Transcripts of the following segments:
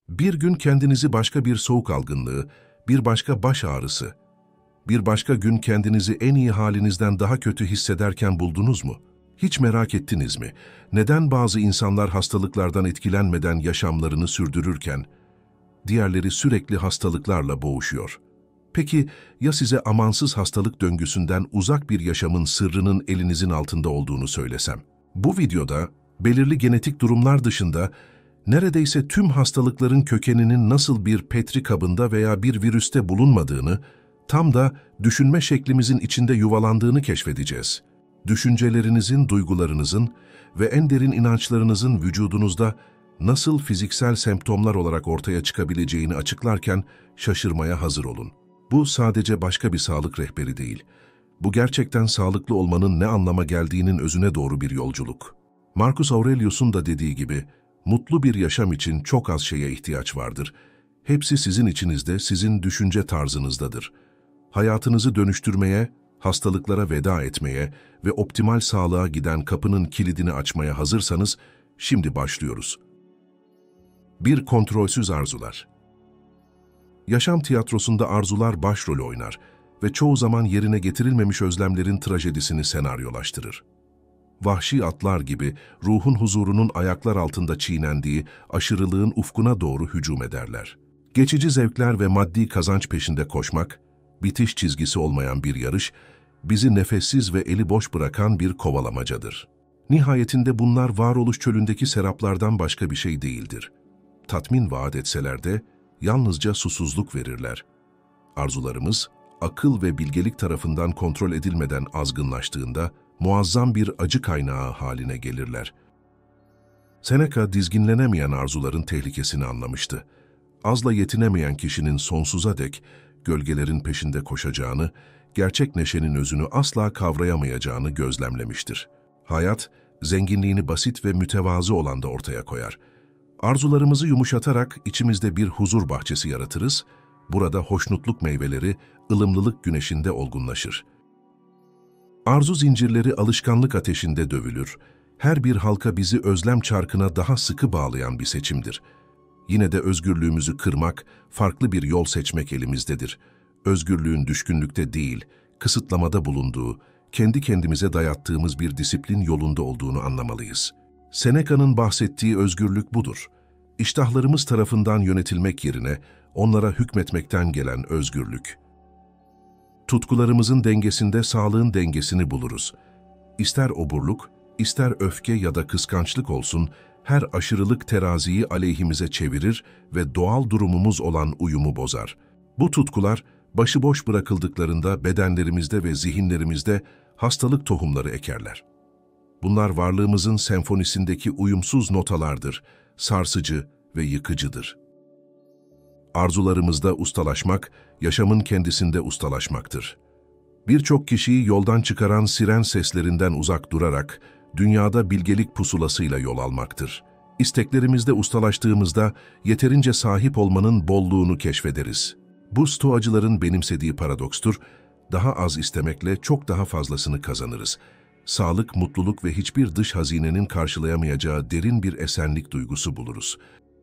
Bir gün kendinizi başka bir soğuk algınlığı, bir başka baş ağrısı, bir başka gün kendinizi en iyi halinizden daha kötü hissederken buldunuz mu? Hiç merak ettiniz mi? Neden bazı insanlar hastalıklardan etkilenmeden yaşamlarını sürdürürken, diğerleri sürekli hastalıklarla boğuşuyor? Peki ya size amansız hastalık döngüsünden uzak bir yaşamın sırrının elinizin altında olduğunu söylesem? Bu videoda belirli genetik durumlar dışında neredeyse tüm hastalıkların kökeninin nasıl bir petri kabında veya bir virüste bulunmadığını, tam da düşünme şeklimizin içinde yuvalandığını keşfedeceğiz. Düşüncelerinizin, duygularınızın ve en derin inançlarınızın vücudunuzda nasıl fiziksel semptomlar olarak ortaya çıkabileceğini açıklarken şaşırmaya hazır olun. Bu sadece başka bir sağlık rehberi değil. Bu gerçekten sağlıklı olmanın ne anlama geldiğinin özüne doğru bir yolculuk. Marcus Aurelius'un da dediği gibi, mutlu bir yaşam için çok az şeye ihtiyaç vardır. Hepsi sizin içinizde, sizin düşünce tarzınızdadır. Hayatınızı dönüştürmeye, hastalıklara veda etmeye ve optimal sağlığa giden kapının kilidini açmaya hazırsanız, şimdi başlıyoruz. 1. Kontrolsüz arzular. Yaşam tiyatrosunda arzular başrol oynar ve çoğu zaman yerine getirilmemiş özlemlerin trajedisini senaryolaştırır. Vahşi atlar gibi ruhun huzurunun ayaklar altında çiğnendiği aşırılığın ufkuna doğru hücum ederler. Geçici zevkler ve maddi kazanç peşinde koşmak, bitiş çizgisi olmayan bir yarış, bizi nefessiz ve eli boş bırakan bir kovalamacadır. Nihayetinde bunlar varoluş çölündeki seraplardan başka bir şey değildir. Tatmin vaat etseler de yalnızca susuzluk verirler. Arzularımız, akıl ve bilgelik tarafından kontrol edilmeden azgınlaştığında muazzam bir acı kaynağı haline gelirler. Seneca, dizginlenemeyen arzuların tehlikesini anlamıştı. Azla yetinemeyen kişinin sonsuza dek gölgelerin peşinde koşacağını, gerçek neşenin özünü asla kavrayamayacağını gözlemlemiştir. Hayat, zenginliğini basit ve mütevazı olanda ortaya koyar. Arzularımızı yumuşatarak içimizde bir huzur bahçesi yaratırız, burada hoşnutluk meyveleri ılımlılık güneşinde olgunlaşır. Arzu zincirleri alışkanlık ateşinde dövülür, her bir halka bizi özlem çarkına daha sıkı bağlayan bir seçimdir. Yine de özgürlüğümüzü kırmak, farklı bir yol seçmek elimizdedir. Özgürlüğün düşkünlükte değil, kısıtlamada bulunduğu, kendi kendimize dayattığımız bir disiplin yolunda olduğunu anlamalıyız. Seneca'nın bahsettiği özgürlük budur. İştahlarımız tarafından yönetilmek yerine onlara hükmetmekten gelen özgürlük. Tutkularımızın dengesinde sağlığın dengesini buluruz. İster oburluk, ister öfke ya da kıskançlık olsun, her aşırılık teraziyi aleyhimize çevirir ve doğal durumumuz olan uyumu bozar. Bu tutkular, başıboş bırakıldıklarında bedenlerimizde ve zihinlerimizde hastalık tohumları ekerler. Bunlar varlığımızın senfonisindeki uyumsuz notalardır, sarsıcı ve yıkıcıdır. Arzularımızda ustalaşmak, yaşamın kendisinde ustalaşmaktır. Birçok kişiyi yoldan çıkaran siren seslerinden uzak durarak, dünyada bilgelik pusulasıyla yol almaktır. İsteklerimizde ustalaştığımızda yeterince sahip olmanın bolluğunu keşfederiz. Bu stoacıların benimsediği paradokstur, daha az istemekle çok daha fazlasını kazanırız. Sağlık, mutluluk ve hiçbir dış hazinenin karşılayamayacağı derin bir esenlik duygusu buluruz.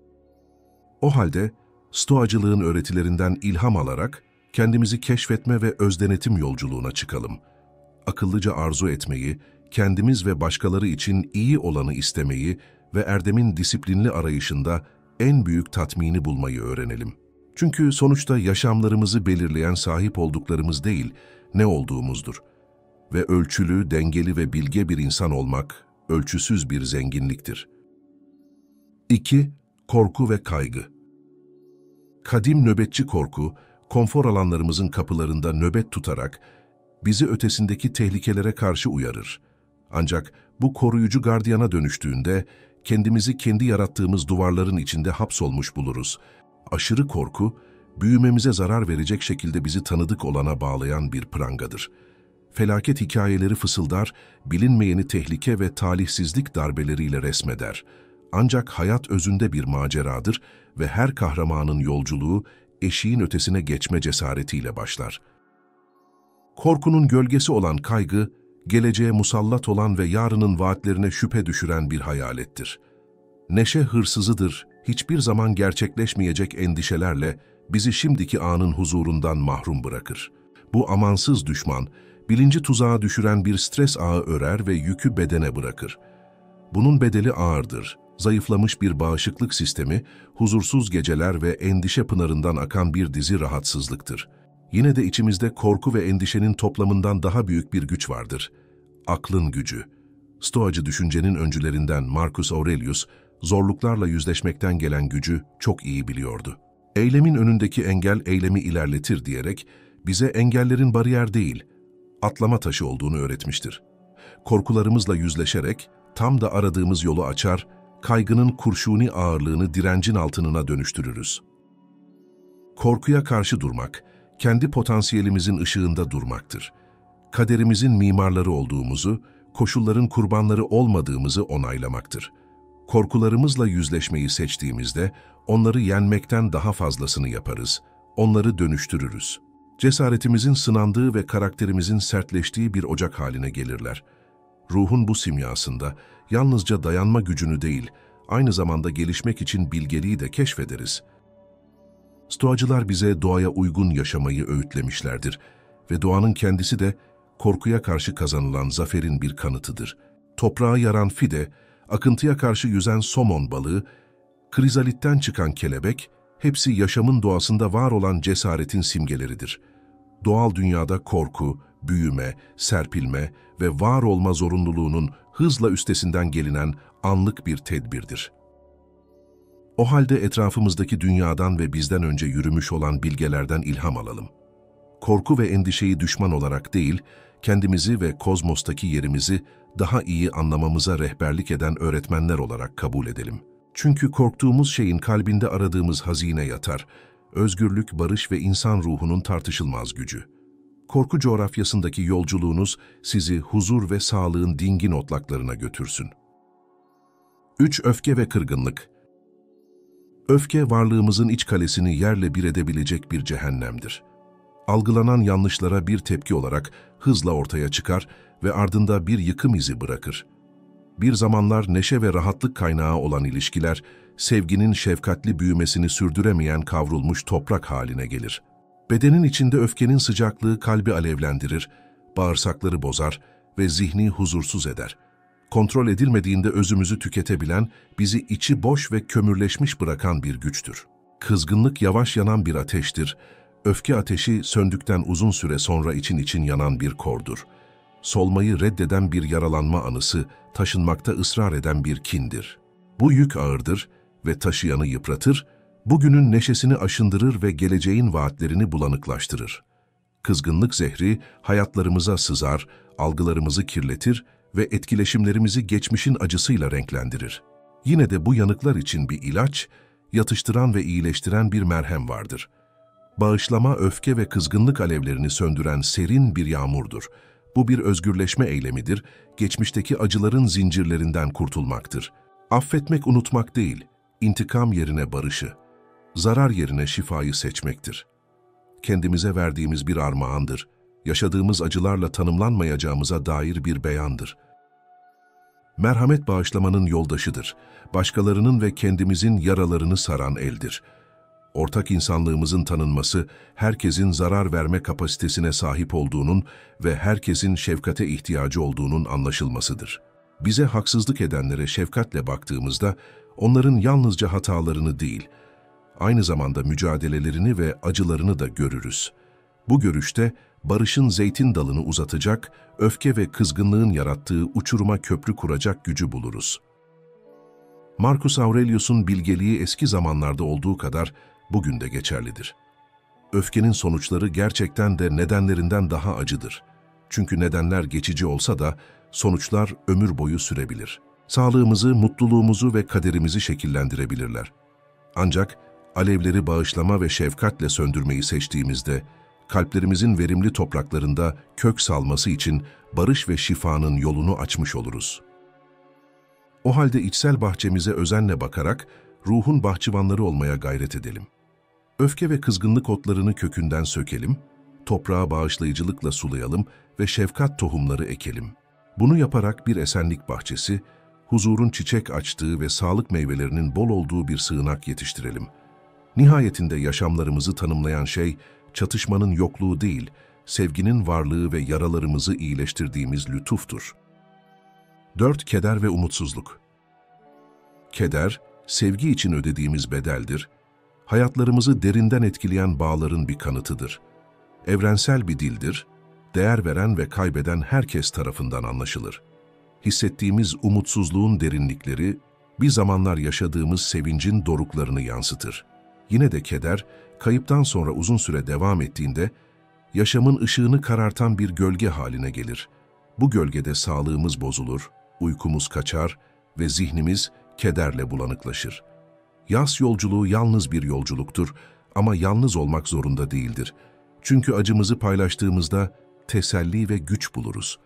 O halde, stoacılığın öğretilerinden ilham alarak kendimizi keşfetme ve özdenetim yolculuğuna çıkalım. Akıllıca arzu etmeyi, kendimiz ve başkaları için iyi olanı istemeyi ve erdemin disiplinli arayışında en büyük tatmini bulmayı öğrenelim. Çünkü sonuçta yaşamlarımızı belirleyen sahip olduklarımız değil, ne olduğumuzdur. Ve ölçülü, dengeli ve bilge bir insan olmak, ölçüsüz bir zenginliktir. 2. Korku ve kaygı. Kadim nöbetçi korku, konfor alanlarımızın kapılarında nöbet tutarak bizi ötesindeki tehlikelere karşı uyarır. Ancak bu koruyucu gardiyana dönüştüğünde kendimizi kendi yarattığımız duvarların içinde hapsolmuş buluruz. Aşırı korku, büyümemize zarar verecek şekilde bizi tanıdık olana bağlayan bir prangadır. Felaket hikayeleri fısıldar, bilinmeyeni tehlike ve talihsizlik darbeleriyle resmeder. Ancak hayat özünde bir maceradır ve her kahramanın yolculuğu eşiğin ötesine geçme cesaretiyle başlar. Korkunun gölgesi olan kaygı, geleceğe musallat olan ve yarının vaatlerine şüphe düşüren bir hayalettir. Neşe hırsızıdır, hiçbir zaman gerçekleşmeyecek endişelerle bizi şimdiki anın huzurundan mahrum bırakır. Bu amansız düşman, bilinci tuzağa düşüren bir stres ağı örer ve yükü bedene bırakır. Bunun bedeli ağırdır. Zayıflamış bir bağışıklık sistemi, huzursuz geceler ve endişe pınarından akan bir dizi rahatsızlıktır. Yine de içimizde korku ve endişenin toplamından daha büyük bir güç vardır. Aklın gücü. Stoacı düşüncenin öncülerinden Marcus Aurelius, zorluklarla yüzleşmekten gelen gücü çok iyi biliyordu. Eylemin önündeki engel eylemi ilerletir diyerek bize engellerin bariyer değil, atlama taşı olduğunu öğretmiştir. Korkularımızla yüzleşerek tam da aradığımız yolu açar, kaygının kurşuni ağırlığını direncin altınına dönüştürürüz. Korkuya karşı durmak, kendi potansiyelimizin ışığında durmaktır. Kaderimizin mimarları olduğumuzu, koşulların kurbanları olmadığımızı onaylamaktır. Korkularımızla yüzleşmeyi seçtiğimizde, onları yenmekten daha fazlasını yaparız, onları dönüştürürüz. Cesaretimizin sınandığı ve karakterimizin sertleştiği bir ocak haline gelirler. Ruhun bu simyasında yalnızca dayanma gücünü değil, aynı zamanda gelişmek için bilgeliği de keşfederiz. Stoacılar bize doğaya uygun yaşamayı öğütlemişlerdir ve doğanın kendisi de korkuya karşı kazanılan zaferin bir kanıtıdır. Toprağı yaran fide, akıntıya karşı yüzen somon balığı, krizalitten çıkan kelebek, hepsi yaşamın doğasında var olan cesaretin simgeleridir. Doğal dünyada korku, büyüme, serpilme ve var olma zorunluluğunun hızla üstesinden gelinen anlık bir tedbirdir. O halde etrafımızdaki dünyadan ve bizden önce yürümüş olan bilgelerden ilham alalım. Korku ve endişeyi düşman olarak değil, kendimizi ve kozmostaki yerimizi daha iyi anlamamıza rehberlik eden öğretmenler olarak kabul edelim. Çünkü korktuğumuz şeyin kalbinde aradığımız hazine yatar, özgürlük, barış ve insan ruhunun tartışılmaz gücü. Korku coğrafyasındaki yolculuğunuz sizi huzur ve sağlığın dingin otlaklarına götürsün. 3. Öfke ve kırgınlık. Öfke, varlığımızın iç kalesini yerle bir edebilecek bir cehennemdir. Algılanan yanlışlara bir tepki olarak hızla ortaya çıkar ve ardında bir yıkım izi bırakır. Bir zamanlar neşe ve rahatlık kaynağı olan ilişkiler, sevginin şefkatli büyümesini sürdüremeyen kavrulmuş toprak haline gelir. Bedenin içinde öfkenin sıcaklığı kalbi alevlendirir, bağırsakları bozar ve zihni huzursuz eder. Kontrol edilmediğinde özümüzü tüketebilen, bizi içi boş ve kömürleşmiş bırakan bir güçtür. Kızgınlık yavaş yanan bir ateştir. Öfke ateşi söndükten uzun süre sonra için yanan bir kordur. Solmayı reddeden bir yaralanma anısı, taşınmakta ısrar eden bir kindir. Bu yük ağırdır ve taşıyanı yıpratır, bugünün neşesini aşındırır ve geleceğin vaatlerini bulanıklaştırır. Kızgınlık zehri hayatlarımıza sızar, algılarımızı kirletir ve etkileşimlerimizi geçmişin acısıyla renklendirir. Yine de bu yanıklar için bir ilaç, yatıştıran ve iyileştiren bir merhem vardır. Bağışlama, öfke ve kızgınlık alevlerini söndüren serin bir yağmurdur. Bu bir özgürleşme eylemidir, geçmişteki acıların zincirlerinden kurtulmaktır. Affetmek unutmak değil, intikam yerine barışı, zarar yerine şifayı seçmektir. Kendimize verdiğimiz bir armağandır, yaşadığımız acılarla tanımlanmayacağımıza dair bir beyandır. Merhamet bağışlamanın yoldaşıdır, başkalarının ve kendimizin yaralarını saran eldir. Ortak insanlığımızın tanınması, herkesin zarar verme kapasitesine sahip olduğunun ve herkesin şefkate ihtiyacı olduğunun anlaşılmasıdır. Bize haksızlık edenlere şefkatle baktığımızda, onların yalnızca hatalarını değil, aynı zamanda mücadelelerini ve acılarını da görürüz. Bu görüşte, barışın zeytin dalını uzatacak, öfke ve kızgınlığın yarattığı uçuruma köprü kuracak gücü buluruz. Marcus Aurelius'un bilgeliği eski zamanlarda olduğu kadar bugün de geçerlidir. Öfkenin sonuçları gerçekten de nedenlerinden daha acıdır. Çünkü nedenler geçici olsa da sonuçlar ömür boyu sürebilir. Sağlığımızı, mutluluğumuzu ve kaderimizi şekillendirebilirler. Ancak alevleri bağışlama ve şefkatle söndürmeyi seçtiğimizde, kalplerimizin verimli topraklarında kök salması için barış ve şifanın yolunu açmış oluruz. O halde içsel bahçemize özenle bakarak ruhun bahçıvanları olmaya gayret edelim. Öfke ve kızgınlık otlarını kökünden sökelim, toprağa bağışlayıcılıkla sulayalım ve şefkat tohumları ekelim. Bunu yaparak bir esenlik bahçesi, huzurun çiçek açtığı ve sağlık meyvelerinin bol olduğu bir sığınak yetiştirelim. Nihayetinde yaşamlarımızı tanımlayan şey, çatışmanın yokluğu değil, sevginin varlığı ve yaralarımızı iyileştirdiğimiz lütuftur. 4. Keder ve umutsuzluk. Keder, sevgi için ödediğimiz bedeldir. Hayatlarımızı derinden etkileyen bağların bir kanıtıdır. Evrensel bir dildir, değer veren ve kaybeden herkes tarafından anlaşılır. Hissettiğimiz umutsuzluğun derinlikleri, bir zamanlar yaşadığımız sevincin doruklarını yansıtır. Yine de keder, kayıptan sonra uzun süre devam ettiğinde, yaşamın ışığını karartan bir gölge haline gelir. Bu gölgede sağlığımız bozulur, uykumuz kaçar ve zihnimiz kederle bulanıklaşır. Yas yolculuğu yalnız bir yolculuktur ama yalnız olmak zorunda değildir. Çünkü acımızı paylaştığımızda teselli ve güç buluruz.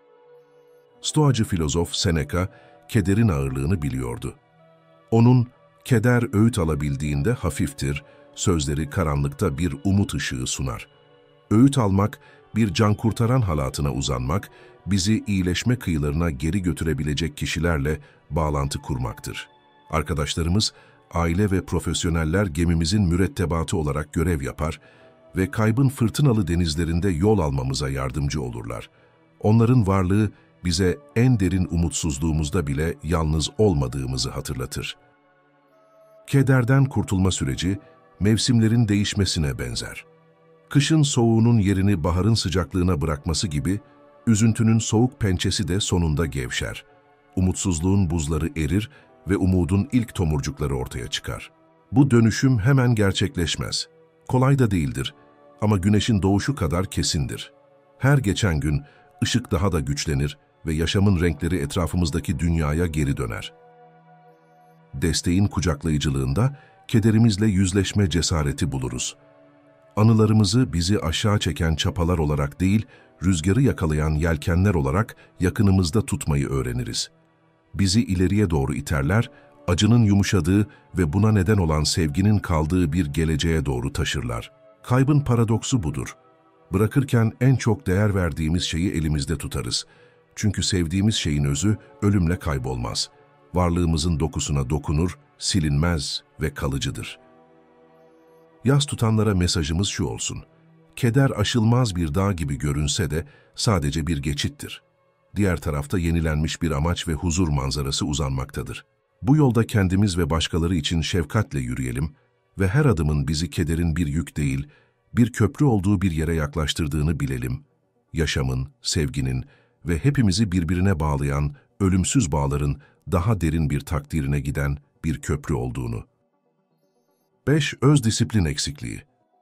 Stoacı filozof Seneca, kederin ağırlığını biliyordu. Onun, keder öğüt alabildiğinde hafiftir, sözleri karanlıkta bir umut ışığı sunar. Öğüt almak, bir can kurtaran halatına uzanmak, bizi iyileşme kıyılarına geri götürebilecek kişilerle bağlantı kurmaktır. Arkadaşlarımız, aile ve profesyoneller gemimizin mürettebatı olarak görev yapar ve kaybın fırtınalı denizlerinde yol almamıza yardımcı olurlar. Onların varlığı bize en derin umutsuzluğumuzda bile yalnız olmadığımızı hatırlatır. Kederden kurtulma süreci, mevsimlerin değişmesine benzer. Kışın soğuğunun yerini baharın sıcaklığına bırakması gibi, üzüntünün soğuk pençesi de sonunda gevşer. Umutsuzluğun buzları erir ve umudun ilk tomurcukları ortaya çıkar. Bu dönüşüm hemen gerçekleşmez. Kolay da değildir ama güneşin doğuşu kadar kesindir. Her geçen gün ışık daha da güçlenir ve yaşamın renkleri etrafımızdaki dünyaya geri döner. Desteğin kucaklayıcılığında kederimizle yüzleşme cesareti buluruz. Anılarımızı bizi aşağı çeken çapalar olarak değil, rüzgarı yakalayan yelkenler olarak yakınımızda tutmayı öğreniriz. Bizi ileriye doğru iterler, acının yumuşadığı ve buna neden olan sevginin kaldığı bir geleceğe doğru taşırlar. Kaybın paradoksu budur. Bırakırken en çok değer verdiğimiz şeyi elimizde tutarız. Çünkü sevdiğimiz şeyin özü ölümle kaybolmaz. Varlığımızın dokusuna dokunur, silinmez ve kalıcıdır. Yas tutanlara mesajımız şu olsun: keder aşılmaz bir dağ gibi görünse de sadece bir geçittir. Diğer tarafta yenilenmiş bir amaç ve huzur manzarası uzanmaktadır. Bu yolda kendimiz ve başkaları için şefkatle yürüyelim ve her adımın bizi kederin bir yük değil, bir köprü olduğu bir yere yaklaştırdığını bilelim. Yaşamın, sevginin ve hepimizi birbirine bağlayan ölümsüz bağların daha derin bir takdirine giden bir köprü olduğunu. 5. Öz disiplin eksikliği.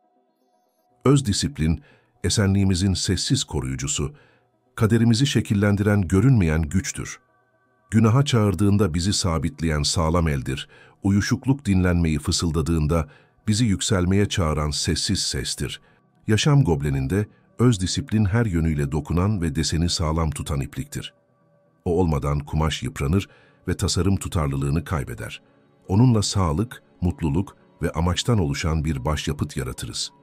Öz disiplin, esenliğimizin sessiz koruyucusu, kaderimizi şekillendiren görünmeyen güçtür. Günaha çağırdığında bizi sabitleyen sağlam eldir, uyuşukluk dinlenmeyi fısıldadığında bizi yükselmeye çağıran sessiz sestir. Yaşam gobleninde öz disiplin her yönüyle dokunan ve deseni sağlam tutan ipliktir. O olmadan kumaş yıpranır ve tasarım tutarlılığını kaybeder. Onunla sağlık, mutluluk ve amaçtan oluşan bir başyapıt yaratırız.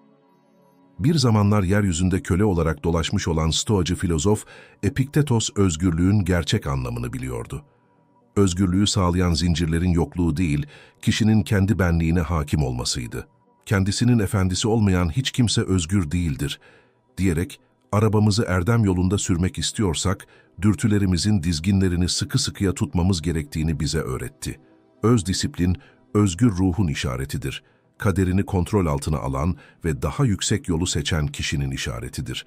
Bir zamanlar yeryüzünde köle olarak dolaşmış olan Stoacı filozof Epiktetos özgürlüğün gerçek anlamını biliyordu. Özgürlüğü sağlayan zincirlerin yokluğu değil, kişinin kendi benliğine hakim olmasıydı. Kendisinin efendisi olmayan hiç kimse özgür değildir, diyerek arabamızı erdem yolunda sürmek istiyorsak, dürtülerimizin dizginlerini sıkı sıkıya tutmamız gerektiğini bize öğretti. Öz disiplin, özgür ruhun işaretidir. Kaderini kontrol altına alan ve daha yüksek yolu seçen kişinin işaretidir.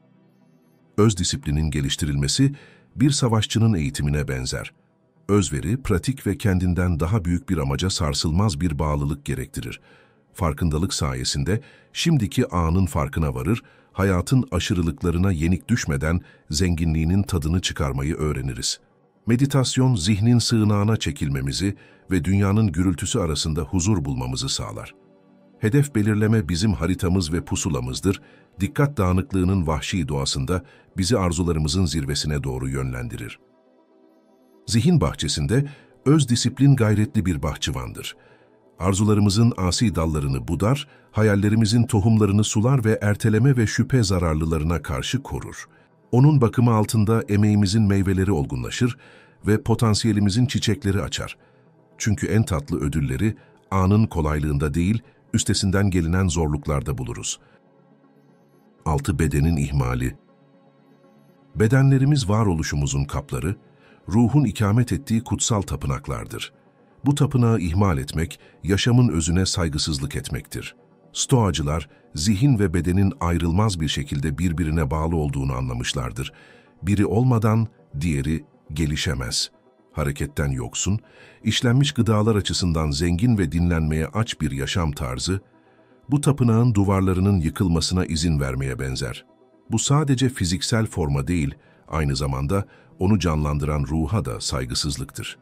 Öz disiplinin geliştirilmesi, bir savaşçının eğitimine benzer. Özveri, pratik ve kendinden daha büyük bir amaca sarsılmaz bir bağlılık gerektirir. Farkındalık sayesinde şimdiki anın farkına varır, hayatın aşırılıklarına yenik düşmeden zenginliğinin tadını çıkarmayı öğreniriz. Meditasyon, zihnin sığınağına çekilmemizi ve dünyanın gürültüsü arasında huzur bulmamızı sağlar. Hedef belirleme bizim haritamız ve pusulamızdır, dikkat dağınıklığının vahşi doğasında bizi arzularımızın zirvesine doğru yönlendirir. Zihin bahçesinde öz disiplin gayretli bir bahçıvandır. Arzularımızın asi dallarını budar, hayallerimizin tohumlarını sular ve erteleme ve şüphe zararlılarına karşı korur. Onun bakımı altında emeğimizin meyveleri olgunlaşır ve potansiyelimizin çiçekleri açar. Çünkü en tatlı ödülleri anın kolaylığında değil, üstesinden gelinen zorluklarda buluruz. 6. Bedenin ihmali. Bedenlerimiz varoluşumuzun kapları, ruhun ikamet ettiği kutsal tapınaklardır. Bu tapınağı ihmal etmek, yaşamın özüne saygısızlık etmektir. Stoacılar, zihin ve bedenin ayrılmaz bir şekilde birbirine bağlı olduğunu anlamışlardır. Biri olmadan diğeri gelişemez. Hareketten yoksun, işlenmiş gıdalar açısından zengin ve dinlenmeye aç bir yaşam tarzı, bu tapınağın duvarlarının yıkılmasına izin vermeye benzer. Bu sadece fiziksel forma değil, aynı zamanda onu canlandıran ruha da saygısızlıktır.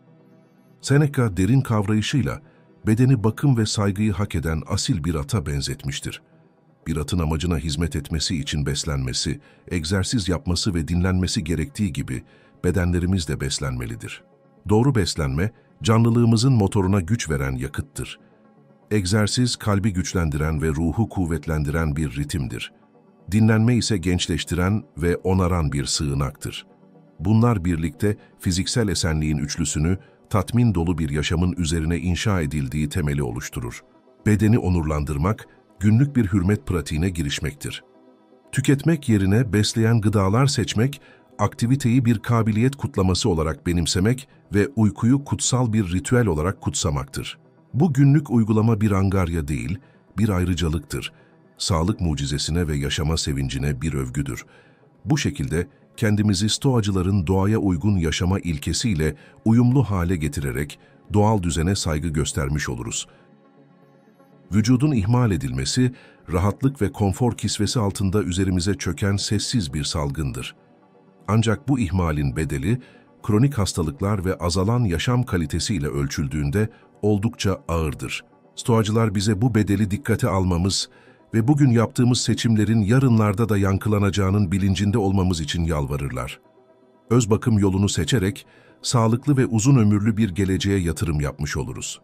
Seneca derin kavrayışıyla bedeni bakım ve saygıyı hak eden asil bir ata benzetmiştir. Bir atın amacına hizmet etmesi için beslenmesi, egzersiz yapması ve dinlenmesi gerektiği gibi bedenlerimiz de beslenmelidir. Doğru beslenme, canlılığımızın motoruna güç veren yakıttır. Egzersiz, kalbi güçlendiren ve ruhu kuvvetlendiren bir ritimdir. Dinlenme ise gençleştiren ve onaran bir sığınaktır. Bunlar birlikte fiziksel esenliğin üçlüsünü, tatmin dolu bir yaşamın üzerine inşa edildiği temeli oluşturur. Bedeni onurlandırmak, günlük bir hürmet pratiğine girişmektir. Tüketmek yerine besleyen gıdalar seçmek, aktiviteyi bir kabiliyet kutlaması olarak benimsemek ve uykuyu kutsal bir ritüel olarak kutsamaktır. Bu günlük uygulama bir angarya değil, bir ayrıcalıktır. Sağlık mucizesine ve yaşama sevincine bir övgüdür. Bu şekilde kendimizi Stoacıların doğaya uygun yaşama ilkesiyle uyumlu hale getirerek doğal düzene saygı göstermiş oluruz. Vücudun ihmal edilmesi, rahatlık ve konfor kisvesi altında üzerimize çöken sessiz bir salgındır. Ancak bu ihmalin bedeli, kronik hastalıklar ve azalan yaşam kalitesiyle ölçüldüğünde oldukça ağırdır. Stoacılar bize bu bedeli dikkate almamız ve bugün yaptığımız seçimlerin yarınlarda da yankılanacağının bilincinde olmamız için yalvarırlar. Öz bakım yolunu seçerek, sağlıklı ve uzun ömürlü bir geleceğe yatırım yapmış oluruz.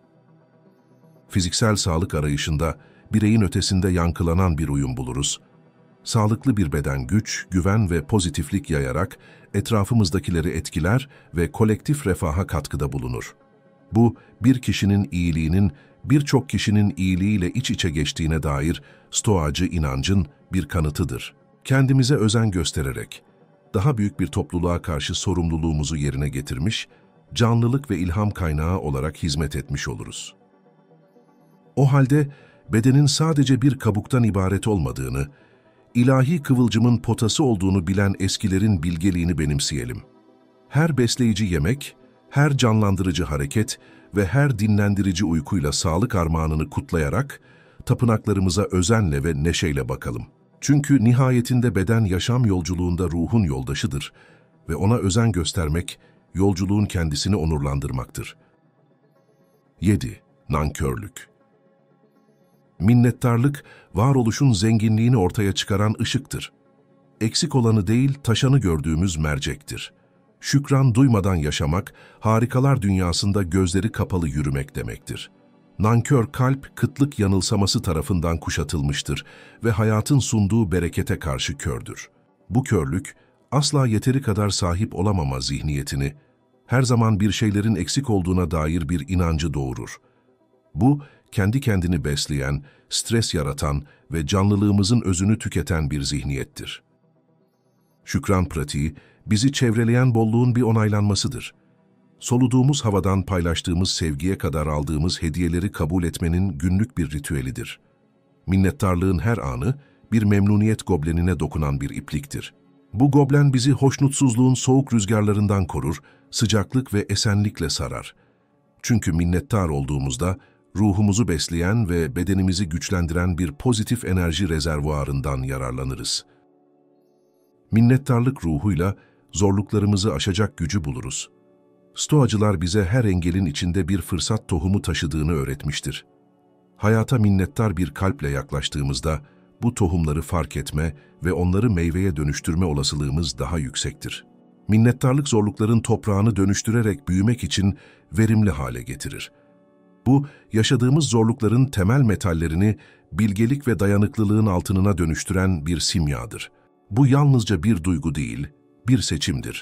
Fiziksel sağlık arayışında, bireyin ötesinde yankılanan bir uyum buluruz. Sağlıklı bir beden güç, güven ve pozitiflik yayarak etrafımızdakileri etkiler ve kolektif refaha katkıda bulunur. Bu, bir kişinin iyiliğinin birçok kişinin iyiliğiyle iç içe geçtiğine dair Stoacı inancın bir kanıtıdır. Kendimize özen göstererek, daha büyük bir topluluğa karşı sorumluluğumuzu yerine getirmiş, canlılık ve ilham kaynağı olarak hizmet etmiş oluruz. O halde bedenin sadece bir kabuktan ibaret olmadığını, ilahi kıvılcımın potası olduğunu bilen eskilerin bilgeliğini benimseyelim. Her besleyici yemek, her canlandırıcı hareket ve her dinlendirici uykuyla sağlık armağanını kutlayarak tapınaklarımıza özenle ve neşeyle bakalım. Çünkü nihayetinde beden yaşam yolculuğunda ruhun yoldaşıdır ve ona özen göstermek, yolculuğun kendisini onurlandırmaktır. 7. Nankörlük. Minnettarlık, varoluşun zenginliğini ortaya çıkaran ışıktır. Eksik olanı değil, taşanı gördüğümüz mercektir. Şükran duymadan yaşamak, harikalar dünyasında gözleri kapalı yürümek demektir. Nankör kalp, kıtlık yanılsaması tarafından kuşatılmıştır ve hayatın sunduğu berekete karşı kördür. Bu körlük, asla yeteri kadar sahip olamama zihniyetini, her zaman bir şeylerin eksik olduğuna dair bir inancı doğurur. Bu, kendi kendini besleyen, stres yaratan ve canlılığımızın özünü tüketen bir zihniyettir. Şükran pratiği, bizi çevreleyen bolluğun bir onaylanmasıdır. Soluduğumuz havadan paylaştığımız sevgiye kadar aldığımız hediyeleri kabul etmenin günlük bir ritüelidir. Minnettarlığın her anı, bir memnuniyet goblenine dokunan bir ipliktir. Bu goblen bizi hoşnutsuzluğun soğuk rüzgarlarından korur, sıcaklık ve esenlikle sarar. Çünkü minnettar olduğumuzda, ruhumuzu besleyen ve bedenimizi güçlendiren bir pozitif enerji rezervuarından yararlanırız. Minnettarlık ruhuyla zorluklarımızı aşacak gücü buluruz. Stoacılar bize her engelin içinde bir fırsat tohumu taşıdığını öğretmiştir. Hayata minnettar bir kalple yaklaştığımızda bu tohumları fark etme ve onları meyveye dönüştürme olasılığımız daha yüksektir. Minnettarlık zorlukların toprağını dönüştürerek büyümek için verimli hale getirir. Bu, yaşadığımız zorlukların temel metallerini bilgelik ve dayanıklılığın altınına dönüştüren bir simyadır. Bu yalnızca bir duygu değil, bir seçimdir.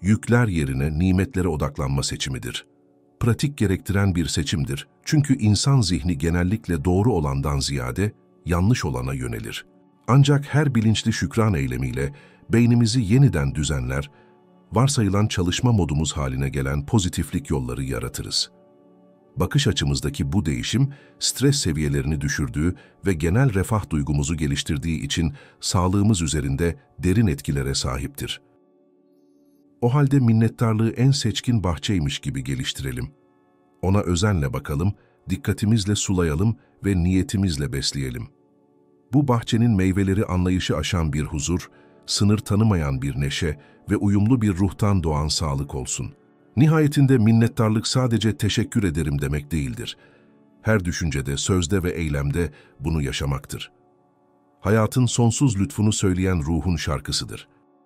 yükler yerine nimetlere odaklanma seçimidir. Pratik gerektiren bir seçimdir. Çünkü insan zihni genellikle doğru olandan ziyade yanlış olana yönelir. Ancak her bilinçli şükran eylemiyle beynimizi yeniden düzenler, varsayılan çalışma modumuz haline gelen pozitiflik yolları yaratırız. Bakış açımızdaki bu değişim, stres seviyelerini düşürdüğü ve genel refah duygumuzu geliştirdiği için sağlığımız üzerinde derin etkilere sahiptir. O halde minnettarlığı en seçkin bahçeymiş gibi geliştirelim. Ona özenle bakalım, dikkatimizle sulayalım ve niyetimizle besleyelim. Bu bahçenin meyveleri anlayışı aşan bir huzur, sınır tanımayan bir neşe ve uyumlu bir ruhtan doğan sağlık olsun. Nihayetinde minnettarlık sadece teşekkür ederim demek değildir. Her düşüncede, sözde ve eylemde bunu yaşamaktır. Hayatın sonsuz lütfunu söyleyen ruhun şarkısıdır.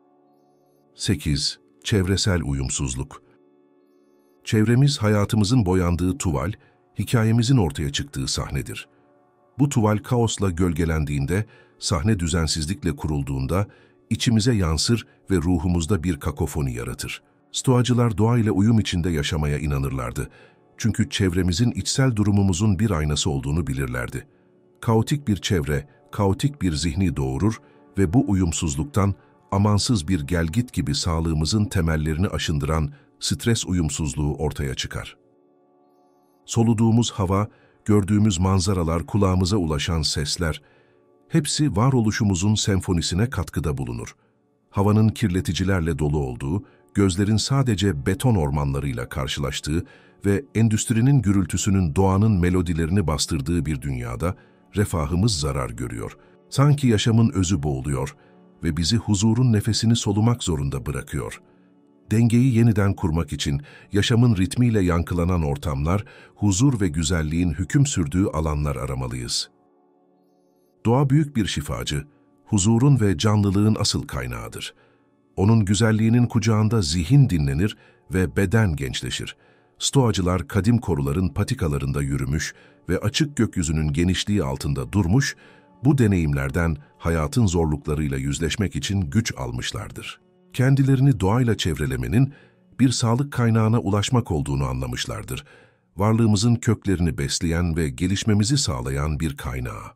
8. Çevresel uyumsuzluk. Çevremiz hayatımızın boyandığı tuval, hikayemizin ortaya çıktığı sahnedir. Bu tuval kaosla gölgelendiğinde, sahne düzensizlikle kurulduğunda, içimize yansır ve ruhumuzda bir kakofoni yaratır. Stoacılar doğayla uyum içinde yaşamaya inanırlardı. Çünkü çevremizin içsel durumumuzun bir aynası olduğunu bilirlerdi. Kaotik bir çevre, kaotik bir zihni doğurur ve bu uyumsuzluktan amansız bir gelgit gibi sağlığımızın temellerini aşındıran stres uyumsuzluğu ortaya çıkar. Soluduğumuz hava, gördüğümüz manzaralar, kulağımıza ulaşan sesler, hepsi varoluşumuzun senfonisine katkıda bulunur. Havanın kirleticilerle dolu olduğu, gözlerin sadece beton ormanlarıyla karşılaştığı ve endüstrinin gürültüsünün doğanın melodilerini bastırdığı bir dünyada refahımız zarar görüyor. Sanki yaşamın özü boğuluyor ve bizi huzurun nefesini solumak zorunda bırakıyor. Dengeyi yeniden kurmak için yaşamın ritmiyle yankılanan ortamlar, huzur ve güzelliğin hüküm sürdüğü alanlar aramalıyız. Doğa büyük bir şifacı, huzurun ve canlılığın asıl kaynağıdır. Onun güzelliğinin kucağında zihin dinlenir ve beden gençleşir. Stoacılar kadim koruların patikalarında yürümüş ve açık gökyüzünün genişliği altında durmuş, bu deneyimlerden hayatın zorluklarıyla yüzleşmek için güç almışlardır. Kendilerini doğayla çevrelemenin bir sağlık kaynağına ulaşmak olduğunu anlamışlardır. Varlığımızın köklerini besleyen ve gelişmemizi sağlayan bir kaynağı.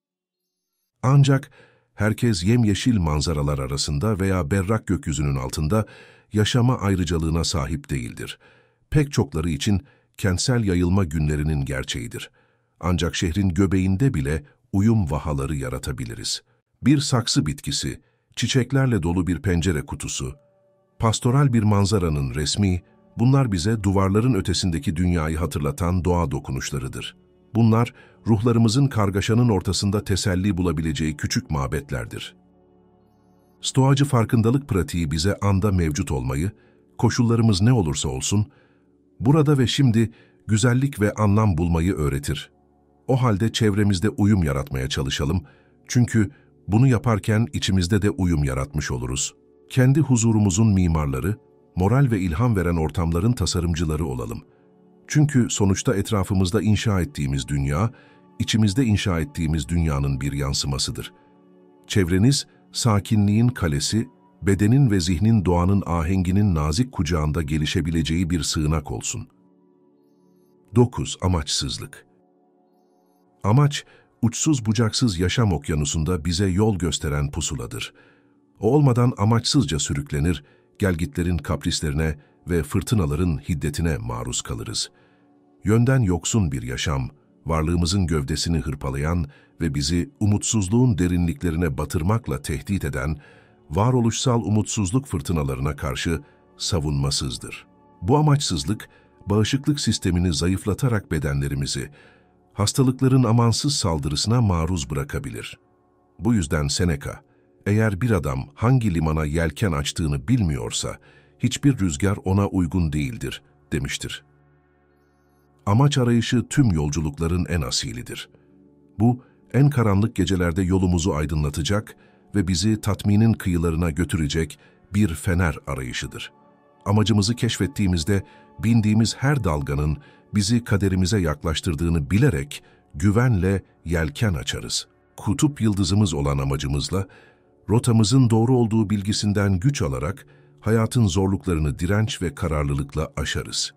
Ancak herkes yemyeşil manzaralar arasında veya berrak gökyüzünün altında yaşama ayrıcalığına sahip değildir. Pek çokları için kentsel yayılma günlerinin gerçeğidir. Ancak şehrin göbeğinde bile uyum vahaları yaratabiliriz. Bir saksı bitkisi, çiçeklerle dolu bir pencere kutusu, pastoral bir manzaranın resmi, bunlar bize duvarların ötesindeki dünyayı hatırlatan doğa dokunuşlarıdır. Bunlar, ruhlarımızın kargaşanın ortasında teselli bulabileceği küçük mabetlerdir. Stoacı farkındalık pratiği bize anda mevcut olmayı, koşullarımız ne olursa olsun, burada ve şimdi güzellik ve anlam bulmayı öğretir. O halde çevremizde uyum yaratmaya çalışalım, çünkü bunu yaparken içimizde de uyum yaratmış oluruz. Kendi huzurumuzun mimarları, moral ve ilham veren ortamların tasarımcıları olalım. Çünkü sonuçta etrafımızda inşa ettiğimiz dünya, içimizde inşa ettiğimiz dünyanın bir yansımasıdır. Çevreniz, sakinliğin kalesi, bedenin ve zihnin doğanın ahenginin nazik kucağında gelişebileceği bir sığınak olsun. 9. Amaçsızlık. Amaç, uçsuz bucaksız yaşam okyanusunda bize yol gösteren pusuladır. O olmadan amaçsızca sürüklenir, gelgitlerin kaprislerine ve fırtınaların hiddetine maruz kalırız. Yönden yoksun bir yaşam, varlığımızın gövdesini hırpalayan ve bizi umutsuzluğun derinliklerine batırmakla tehdit eden, varoluşsal umutsuzluk fırtınalarına karşı savunmasızdır. Bu amaçsızlık, bağışıklık sistemini zayıflatarak bedenlerimizi, hastalıkların amansız saldırısına maruz bırakabilir. Bu yüzden Seneca, eğer bir adam hangi limana yelken açtığını bilmiyorsa, hiçbir rüzgar ona uygun değildir, demiştir. Amaç arayışı tüm yolculukların en asilidir. Bu, en karanlık gecelerde yolumuzu aydınlatacak ve bizi tatminin kıyılarına götürecek bir fener arayışıdır. Amacımızı keşfettiğimizde, bindiğimiz her dalganın bizi kaderimize yaklaştırdığını bilerek, güvenle yelken açarız. Kutup yıldızımız olan amacımızla, rotamızın doğru olduğu bilgisinden güç alarak, hayatın zorluklarını direnç ve kararlılıkla aşarız.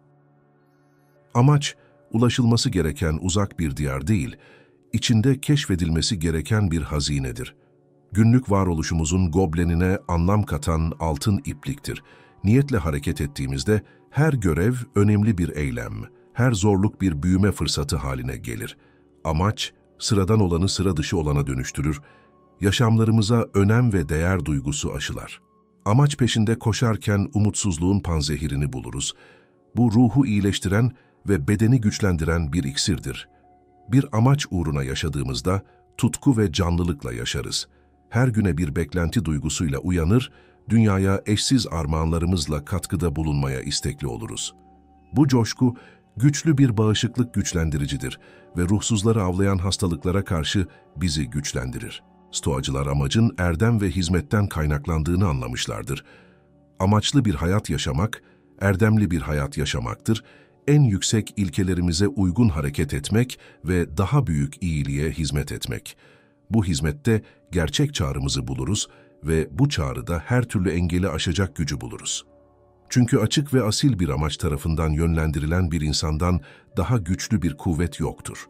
Amaç, ulaşılması gereken uzak bir diyar değil, içinde keşfedilmesi gereken bir hazinedir. Günlük varoluşumuzun goblenine anlam katan altın ipliktir. Niyetle hareket ettiğimizde her görev önemli bir eylem, her zorluk bir büyüme fırsatı haline gelir. Amaç, sıradan olanı sıra dışı olana dönüştürür, yaşamlarımıza önem ve değer duygusu aşılar. Amaç peşinde koşarken umutsuzluğun panzehirini buluruz. Bu ruhu iyileştiren ve bedeni güçlendiren bir iksirdir. Bir amaç uğruna yaşadığımızda tutku ve canlılıkla yaşarız. Her güne bir beklenti duygusuyla uyanır, dünyaya eşsiz armağanlarımızla katkıda bulunmaya istekli oluruz. Bu coşku, güçlü bir bağışıklık güçlendiricidir ve ruhsuzları avlayan hastalıklara karşı bizi güçlendirir. Stoacılar amacın erdem ve hizmetten kaynaklandığını anlamışlardır. Amaçlı bir hayat yaşamak, erdemli bir hayat yaşamaktır. En yüksek ilkelerimize uygun hareket etmek ve daha büyük iyiliğe hizmet etmek. Bu hizmette gerçek çağrımızı buluruz ve bu çağrıda her türlü engeli aşacak gücü buluruz. Çünkü açık ve asil bir amaç tarafından yönlendirilen bir insandan daha güçlü bir kuvvet yoktur.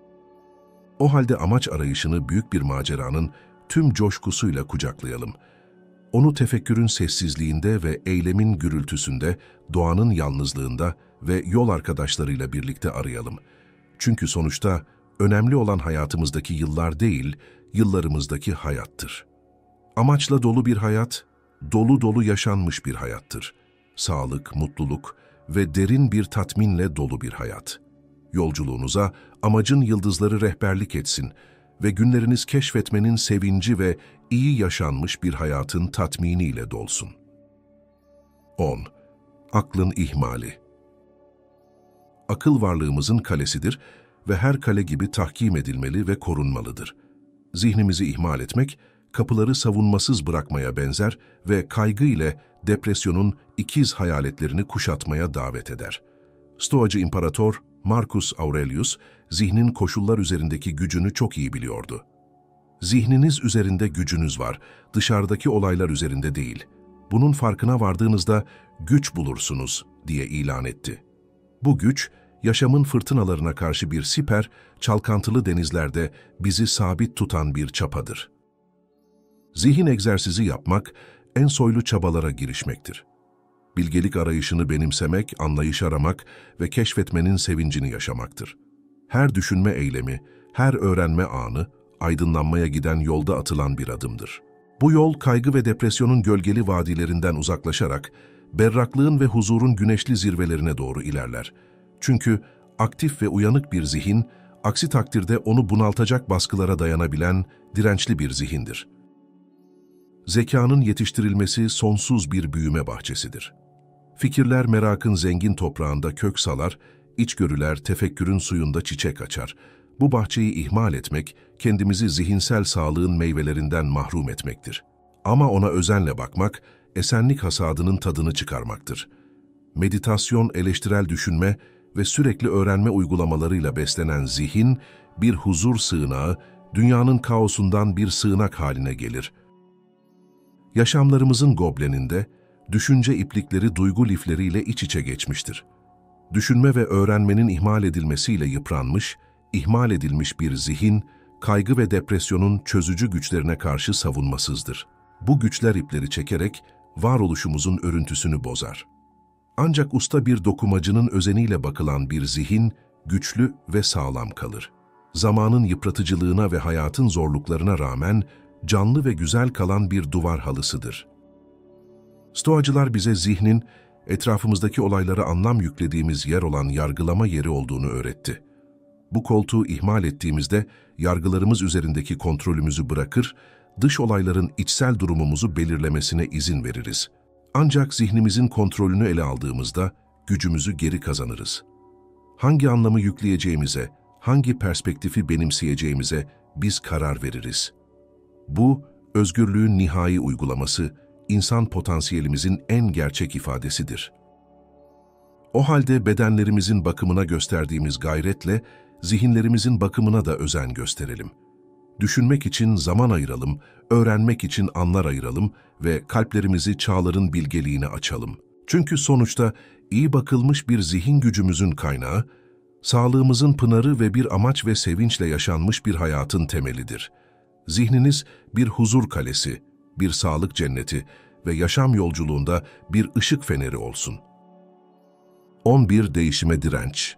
O halde amaç arayışını büyük bir maceranın tüm coşkusuyla kucaklayalım. Onu tefekkürün sessizliğinde ve eylemin gürültüsünde, doğanın yalnızlığında ve yol arkadaşlarıyla birlikte arayalım. Çünkü sonuçta önemli olan hayatımızdaki yıllar değil, yıllarımızdaki hayattır. Amaçla dolu bir hayat, dolu dolu yaşanmış bir hayattır. Sağlık, mutluluk ve derin bir tatminle dolu bir hayat. Yolculuğunuza amacın yıldızları rehberlik etsin ve günleriniz keşfetmenin sevinci ve iyi yaşanmış bir hayatın tatminiyle dolsun. 10. Aklın ihmali. Akıl varlığımızın kalesidir ve her kale gibi tahkim edilmeli ve korunmalıdır. Zihnimizi ihmal etmek, kapıları savunmasız bırakmaya benzer ve kaygı ile depresyonun ikiz hayaletlerini kuşatmaya davet eder. Stoacı İmparator Marcus Aurelius, zihnin koşullar üzerindeki gücünü çok iyi biliyordu. Zihniniz üzerinde gücünüz var, dışarıdaki olaylar üzerinde değil. Bunun farkına vardığınızda güç bulursunuz diye ilan etti. Bu güç, yaşamın fırtınalarına karşı bir siper, çalkantılı denizlerde bizi sabit tutan bir çapadır. Zihin egzersizi yapmak, en soylu çabalara girişmektir. Bilgelik arayışını benimsemek, anlayış aramak ve keşfetmenin sevincini yaşamaktır. Her düşünme eylemi, her öğrenme anı, aydınlanmaya giden yolda atılan bir adımdır. Bu yol, kaygı ve depresyonun gölgeli vadilerinden uzaklaşarak, berraklığın ve huzurun güneşli zirvelerine doğru ilerler. Çünkü aktif ve uyanık bir zihin, aksi takdirde onu bunaltacak baskılara dayanabilen dirençli bir zihindir. Zekanın yetiştirilmesi sonsuz bir büyüme bahçesidir. Fikirler merakın zengin toprağında kök salar, içgörüler tefekkürün suyunda çiçek açar. Bu bahçeyi ihmal etmek, kendimizi zihinsel sağlığın meyvelerinden mahrum etmektir. Ama ona özenle bakmak, esenlik hasadının tadını çıkarmaktır. Meditasyon, eleştirel düşünme ve sürekli öğrenme uygulamalarıyla beslenen zihin, bir huzur sığınağı, dünyanın kaosundan bir sığınak haline gelir. Yaşamlarımızın gobleninde, düşünce iplikleri duygu lifleriyle iç içe geçmiştir. Düşünme ve öğrenmenin ihmal edilmesiyle yıpranmış, ihmal edilmiş bir zihin, kaygı ve depresyonun çözücü güçlerine karşı savunmasızdır. Bu güçler ipleri çekerek varoluşumuzun örüntüsünü bozar. Ancak usta bir dokumacının özeniyle bakılan bir zihin, güçlü ve sağlam kalır. Zamanın yıpratıcılığına ve hayatın zorluklarına rağmen, canlı ve güzel kalan bir duvar halısıdır. Stoacılar bize zihnin, etrafımızdaki olaylara anlam yüklediğimiz yer olan yargılama yeri olduğunu öğretti. Bu koltuğu ihmal ettiğimizde yargılarımız üzerindeki kontrolümüzü bırakır, dış olayların içsel durumumuzu belirlemesine izin veririz. Ancak zihnimizin kontrolünü ele aldığımızda gücümüzü geri kazanırız. Hangi anlamı yükleyeceğimize, hangi perspektifi benimseyeceğimize biz karar veririz. Bu, özgürlüğün nihai uygulaması, insan potansiyelimizin en gerçek ifadesidir. O halde bedenlerimizin bakımına gösterdiğimiz gayretle, zihinlerimizin bakımına da özen gösterelim. Düşünmek için zaman ayıralım, öğrenmek için anlar ayıralım ve kalplerimizi çağların bilgeliğine açalım. Çünkü sonuçta iyi bakılmış bir zihin gücümüzün kaynağı, sağlığımızın pınarı ve bir amaç ve sevinçle yaşanmış bir hayatın temelidir. Zihniniz bir huzur kalesi, bir sağlık cenneti ve yaşam yolculuğunda bir ışık feneri olsun. 11. Değişime direnç.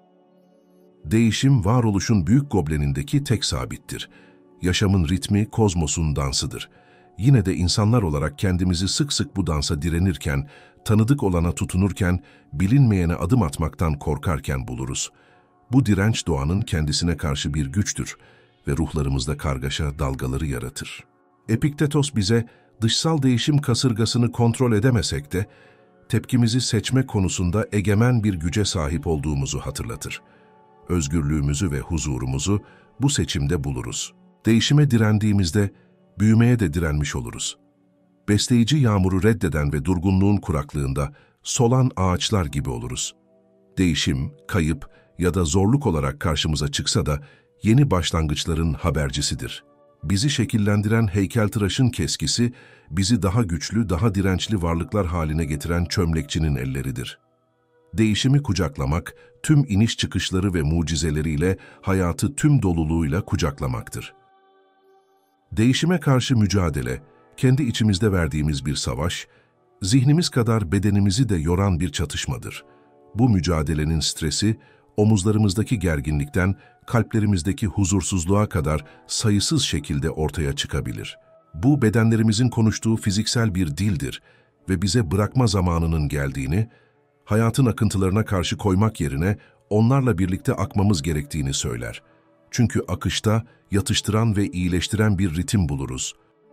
Değişim, varoluşun büyük goblenindeki tek sabittir. Yaşamın ritmi, kozmosun dansıdır. Yine de insanlar olarak kendimizi sık sık bu dansa direnirken, tanıdık olana tutunurken, bilinmeyene adım atmaktan korkarken buluruz. Bu direnç doğanın kendisine karşı bir güçtür ve ruhlarımızda kargaşa dalgaları yaratır. Epiktetos bize dışsal değişim kasırgasını kontrol edemesek de, tepkimizi seçme konusunda egemen bir güce sahip olduğumuzu hatırlatır. Özgürlüğümüzü ve huzurumuzu bu seçimde buluruz. Değişime direndiğimizde büyümeye de direnmiş oluruz. Besleyici yağmuru reddeden ve durgunluğun kuraklığında solan ağaçlar gibi oluruz. Değişim, kayıp ya da zorluk olarak karşımıza çıksa da yeni başlangıçların habercisidir. Bizi şekillendiren heykeltıraşın keskisi, bizi daha güçlü, daha dirençli varlıklar haline getiren çömlekçinin elleridir. Değişimi kucaklamak, tüm iniş çıkışları ve mucizeleriyle, hayatı tüm doluluğuyla kucaklamaktır. Değişime karşı mücadele, kendi içimizde verdiğimiz bir savaş, zihnimiz kadar bedenimizi de yoran bir çatışmadır. Bu mücadelenin stresi, omuzlarımızdaki gerginlikten kalplerimizdeki huzursuzluğa kadar sayısız şekilde ortaya çıkabilir. Bu bedenlerimizin konuştuğu fiziksel bir dildir ve bize bırakma zamanının geldiğini, hayatın akıntılarına karşı koymak yerine onlarla birlikte akmamız gerektiğini söyler. Çünkü akışta yatıştıran ve iyileştiren bir ritim buluruz.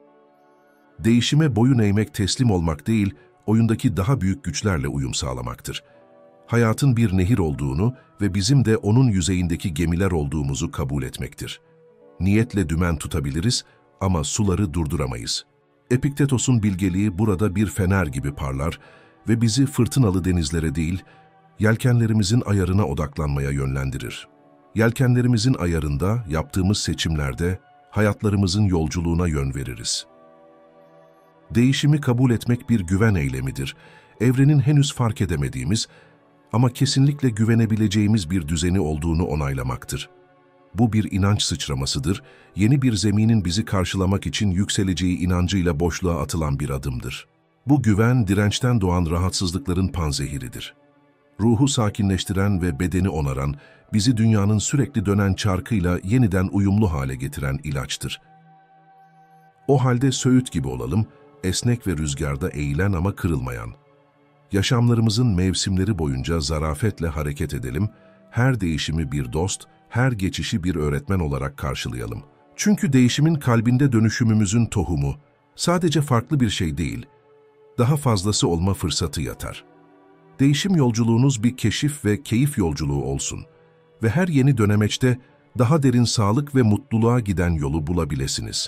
Değişime boyun eğmek teslim olmak değil, oyundaki daha büyük güçlerle uyum sağlamaktır. Hayatın bir nehir olduğunu ve bizim de onun yüzeyindeki gemiler olduğumuzu kabul etmektir. Niyetle dümen tutabiliriz ama suları durduramayız. Epiktetos'un bilgeliği burada bir fener gibi parlar ve bizi fırtınalı denizlere değil, yelkenlerimizin ayarına odaklanmaya yönlendirir. Yelkenlerimizin ayarında, yaptığımız seçimlerde, hayatlarımızın yolculuğuna yön veririz. Değişimi kabul etmek bir güven eylemidir. Evrenin henüz fark edemediğimiz ama kesinlikle güvenebileceğimiz bir düzeni olduğunu onaylamaktır. Bu bir inanç sıçramasıdır, yeni bir zeminin bizi karşılamak için yükseleceği inancıyla boşluğa atılan bir adımdır. Bu güven, dirençten doğan rahatsızlıkların panzehiridir. Ruhu sakinleştiren ve bedeni onaran, bizi dünyanın sürekli dönen çarkıyla yeniden uyumlu hale getiren ilaçtır. O halde Söğüt gibi olalım, esnek ve rüzgarda eğilen ama kırılmayan. Yaşamlarımızın mevsimleri boyunca zarafetle hareket edelim, her değişimi bir dost, her geçişi bir öğretmen olarak karşılayalım. Çünkü değişimin kalbinde dönüşümümüzün tohumu, sadece farklı bir şey değil, daha fazlası olma fırsatı yatar. Değişim yolculuğunuz bir keşif ve keyif yolculuğu olsun ve her yeni dönemeçte daha derin sağlık ve mutluluğa giden yolu bulabilirsiniz.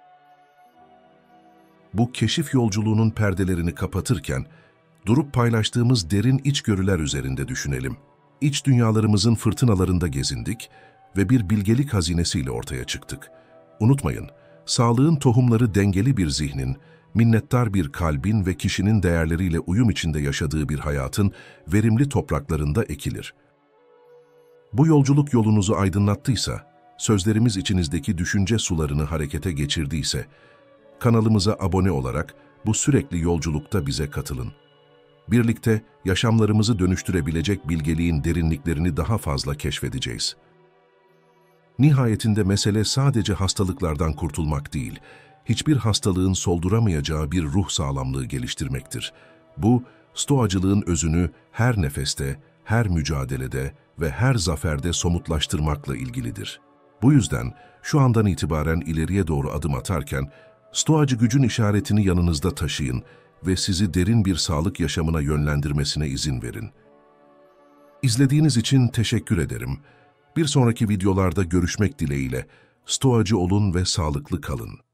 Bu keşif yolculuğunun perdelerini kapatırken, durup paylaştığımız derin içgörüler üzerinde düşünelim. İç dünyalarımızın fırtınalarında gezindik ve bir bilgelik hazinesiyle ortaya çıktık. Unutmayın, sağlığın tohumları dengeli bir zihnin, minnettar bir kalbin ve kişinin değerleriyle uyum içinde yaşadığı bir hayatın verimli topraklarında ekilir. Bu yolculuk yolunuzu aydınlattıysa, sözlerimiz içinizdeki düşünce sularını harekete geçirdiyse, kanalımıza abone olarak bu sürekli yolculukta bize katılın. Birlikte yaşamlarımızı dönüştürebilecek bilgeliğin derinliklerini daha fazla keşfedeceğiz. Nihayetinde mesele sadece hastalıklardan kurtulmak değil, hiçbir hastalığın solduramayacağı bir ruh sağlamlığı geliştirmektir. Bu, stoacılığın özünü her nefeste, her mücadelede ve her zaferde somutlaştırmakla ilgilidir. Bu yüzden şu andan itibaren ileriye doğru adım atarken, stoacı gücün işaretini yanınızda taşıyın ve sizi derin bir sağlık yaşamına yönlendirmesine izin verin. İzlediğiniz için teşekkür ederim. Bir sonraki videolarda görüşmek dileğiyle, stoacı olun ve sağlıklı kalın.